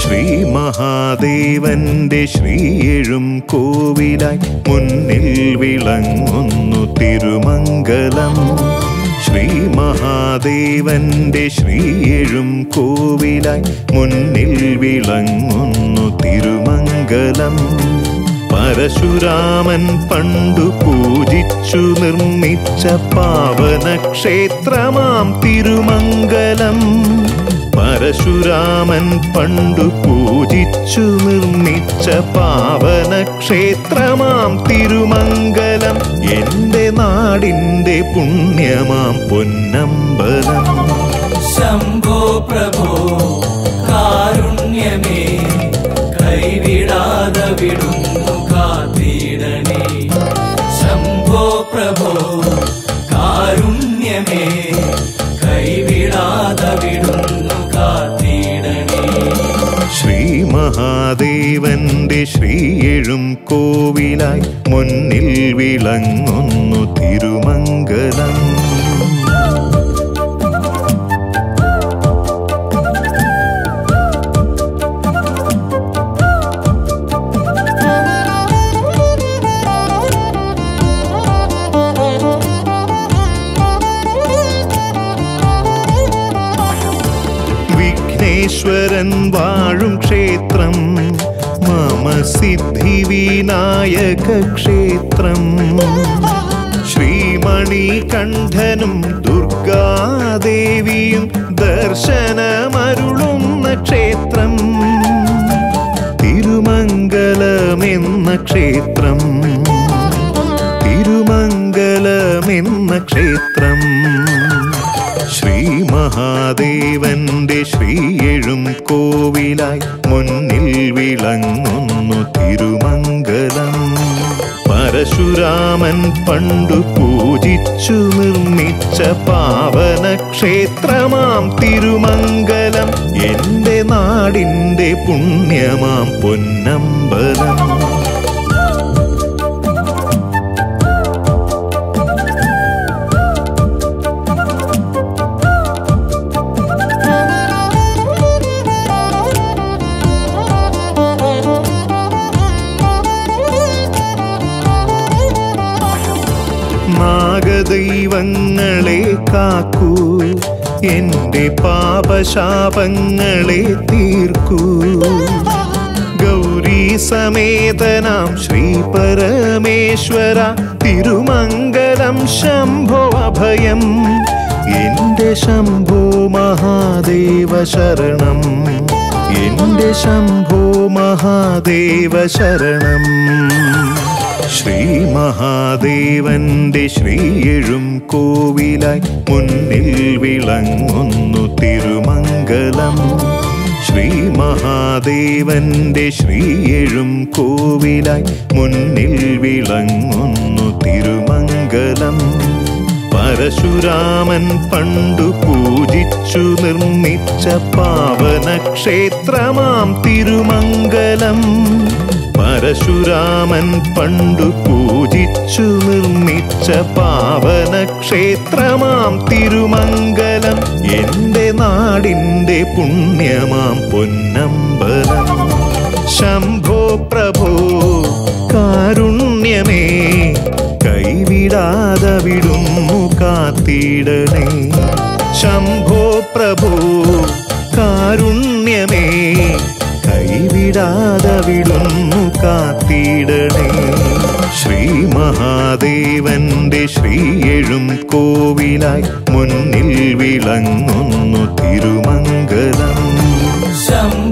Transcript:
ശ്രീ മഹാദേവന്റെ ശ്രീയെഴും കോവിലായി മുന്നിൽ വിളങ്ങുന്നു തിരുമംഗലം. ശ്രീ മഹാദേവന്റെ ശ്രീയെഴും കോവിലായി മുന്നിൽ വിളങ്ങുന്നു തിരുമംഗലം. പരശുരാമൻ പണ്ടു പൂജിച്ചു നിർമ്മിച്ച പാവനക്ഷേത്രമാം തിരുമംഗലം. പരശുരാമൻ പണ്ടു പൂജിച്ചു നിർമ്മിച്ച പാവനക്ഷേത്രമാം തിരുമംഗലം. എന്റെ നാടിന്റെ പുണ്യമാം പൊന്നമ്പലം. ശംഭോ പ്രഭോ കാരുണ്യമേ, കൈവിടാതെ വിടുന്നു കാത്തിടണേ. ശംഭോ പ്രഭോ കാരുണ്യമേ, കൈവിടാതെ വിടുന്നു കാത്തിടണേ. ശ്രീ മഹാദേവന്റെ ശ്രീയെഴും കോവിലായി മുന്നിൽ വിളങ്ങുന്നു തിരുമംഗലം. വിഘ്നേശ്വരൻ വാഴും ക്ഷേത്രം, മമ സിദ്ധി വിനായക ക്ഷേത്രം. ശ്രീമണികണ്ഠനും ദുർഗാദേവിയും ദർശനമരുളുന്ന ക്ഷേത്രം. തിരുമംഗലമെന്ന ക്ഷേത്രം, തിരുമംഗലമെന്ന ക്ഷേത്രം. ശ്രീ മഹാദേവന്റെ ശ്രീയെഴും കോവിലായി മുന്നിൽ വിളങ്ങുന്നു തിരുമംഗലം. പരശുരാമൻ പണ്ടു പൂജിച്ചു നിർമ്മിച്ച പാവനക്ഷേത്രമാം തിരുമംഗലം. എന്റെ നാടിന്റെ പുണ്യമാം പൊന്നമ്പലം. നാഗദൈവങ്ങളെ കാക്കൂ, എന്റെ പാപശാപങ്ങളെ തീർക്കൂ. ഗൗരീ സമേതനാം ശ്രീ പരമേശ്വര തിരുമംഗലം. ശംഭോ അഭയം, എന്റെ ശംഭോ മഹാദേവ ശരണം. എന്റെ ശംഭോ മഹാദേവ ശരണം. ശ്രീ മഹാദേവന്റെ ശ്രീയെഴും കോവിലായി മുന്നിൽ വിളങ്ങുന്നു തിരുമംഗലം. ശ്രീ മഹാദേവന്റെ ശ്രീയെഴും കോവിലായി മുന്നിൽ വിളങ്ങുന്നു തിരുമംഗലം. പരശുരാമൻ പണ്ടു പൂജിച്ചു നിർമ്മിച്ച പാവനക്ഷേത്രമാം തിരുമംഗലം. പരശുരാമൻ പണ്ടു പൂജിച്ചു നിർമ്മിച്ച പാവനക്ഷേത്രമാം തിരുമംഗലം. എന്റെ നാടിന്റെ പുണ്യമാം പൊന്നമ്പലം. ശംഭോ പ്രഭോ കാരുണ്യമേ, കൈവിടാതെ വിടുന്നു കാത്തിടണേ. ശംഭോ പ്രഭോ കാരുണ്യമേ, കൈവിടാതെ വിടുന്നു കാത്തിടണേ. ശ്രീ മഹാദേവന്റെ ശ്രീയെഴും കോവിലായി മുന്നിൽ വിളങ്ങുന്നു തിരുമംഗലം.